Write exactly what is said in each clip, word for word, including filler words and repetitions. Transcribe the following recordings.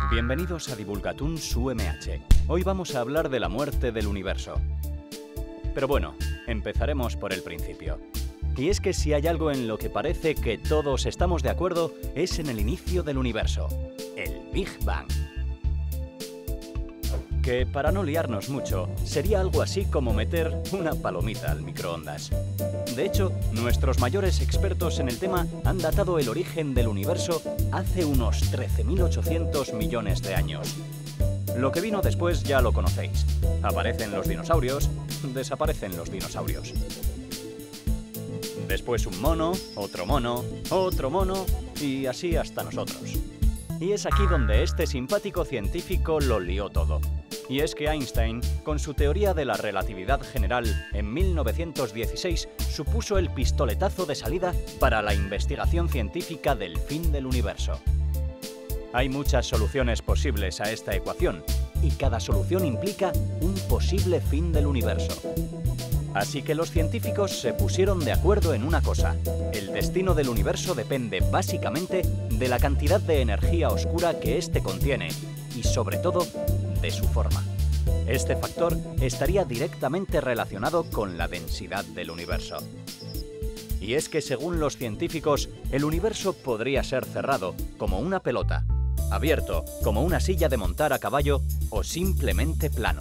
Bienvenidos a Divulgatuns U M H. Hoy vamos a hablar de la muerte del universo. Pero bueno, empezaremos por el principio. Y es que si hay algo en lo que parece que todos estamos de acuerdo, es en el inicio del universo, el Big Bang. Que, para no liarnos mucho, sería algo así como meter una palomita al microondas. De hecho, nuestros mayores expertos en el tema han datado el origen del universo hace unos trece mil ochocientos millones de años. Lo que vino después ya lo conocéis. Aparecen los dinosaurios, desaparecen los dinosaurios. Después un mono, otro mono, otro mono y así hasta nosotros. Y es aquí donde este simpático científico lo lió todo. Y es que Einstein, con su teoría de la relatividad general en mil novecientos dieciséis, supuso el pistoletazo de salida para la investigación científica del fin del universo. Hay muchas soluciones posibles a esta ecuación, y cada solución implica un posible fin del universo. Así que los científicos se pusieron de acuerdo en una cosa: el destino del universo depende básicamente de la cantidad de energía oscura que éste contiene, y sobre todo, de su forma. Este factor estaría directamente relacionado con la densidad del universo. Y es que según los científicos, el universo podría ser cerrado, como una pelota, abierto, como una silla de montar a caballo, o simplemente plano.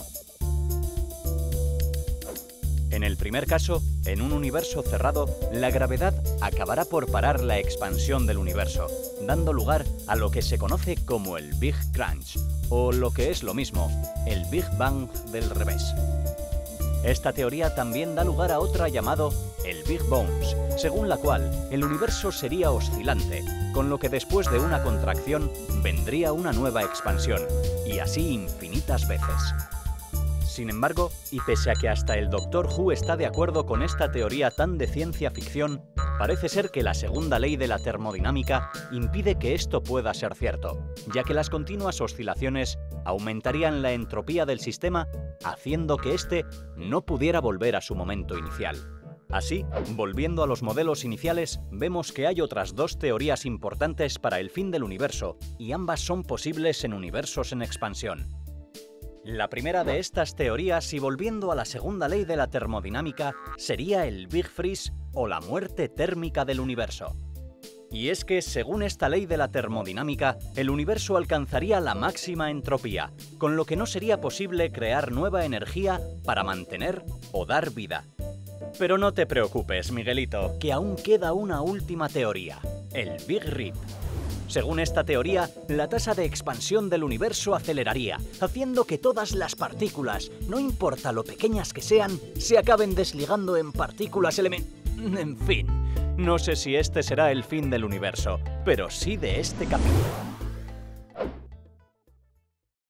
En el primer caso, en un universo cerrado, la gravedad acabará por parar la expansión del universo, dando lugar a lo que se conoce como el Big Crunch, o lo que es lo mismo, el Big Bang del revés. Esta teoría también da lugar a otra llamado el Big Bounce, según la cual el universo sería oscilante, con lo que después de una contracción vendría una nueva expansión, y así infinitas veces. Sin embargo, y pese a que hasta el Doctor Who está de acuerdo con esta teoría tan de ciencia ficción, parece ser que la segunda ley de la termodinámica impide que esto pueda ser cierto, ya que las continuas oscilaciones aumentarían la entropía del sistema, haciendo que éste no pudiera volver a su momento inicial. Así, volviendo a los modelos iniciales, vemos que hay otras dos teorías importantes para el fin del universo, y ambas son posibles en universos en expansión. La primera de estas teorías, y volviendo a la segunda ley de la termodinámica, sería el Big Freeze o la muerte térmica del universo. Y es que, según esta ley de la termodinámica, el universo alcanzaría la máxima entropía, con lo que no sería posible crear nueva energía para mantener o dar vida. Pero no te preocupes, Miguelito, que aún queda una última teoría, el Big Rip. Según esta teoría, la tasa de expansión del universo aceleraría, haciendo que todas las partículas, no importa lo pequeñas que sean, se acaben desligando en partículas elementales. En fin, no sé si este será el fin del universo, pero sí de este capítulo.